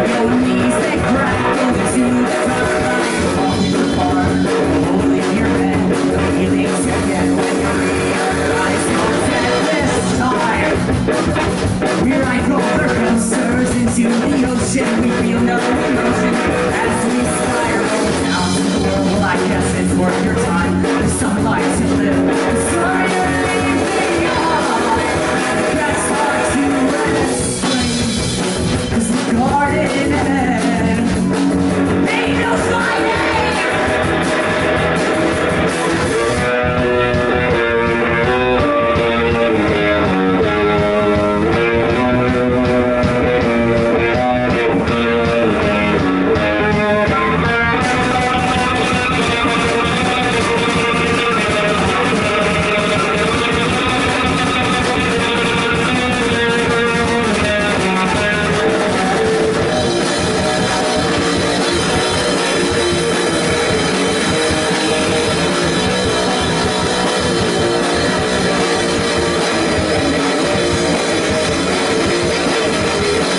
your knees, they crack over to the front. Walking the farm, holding your head, the feelings you get when you realize you're dead this time. We ride roller coasters into the ocean, we feel no emotion as we spiral down to the world. Well, I guess it's worth your time. There's some life to live, there's some you're leaving behind. That's hard to explain, 'cause the Gardenhead, they knows my name.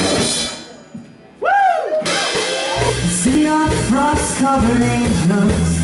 See our frost-covered angels